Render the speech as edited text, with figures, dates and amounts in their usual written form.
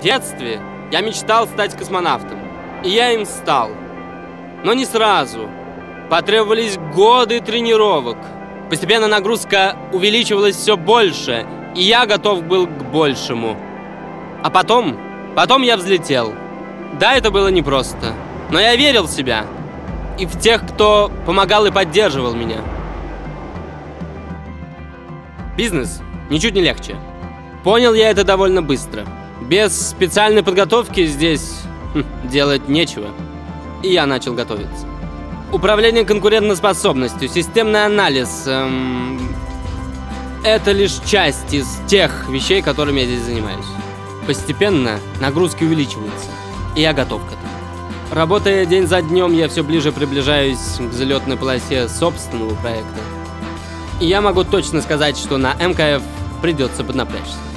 В детстве я мечтал стать космонавтом, и я им стал. Но не сразу. Потребовались годы тренировок. Постепенно нагрузка увеличивалась все больше, и я готов был к большему. А потом я взлетел. Да, это было непросто, но я верил в себя и в тех, кто помогал и поддерживал меня. Бизнес ничуть не легче. Понял я это довольно быстро. Без специальной подготовки здесь делать нечего. И я начал готовиться. Управление конкурентоспособностью, системный анализ это лишь часть из тех вещей, которыми я здесь занимаюсь. Постепенно нагрузки увеличиваются, и я готов к этому. Работая день за днем, я все ближе приближаюсь к взлетной полосе собственного проекта. И я могу точно сказать, что на МКФ придется поднапрячься.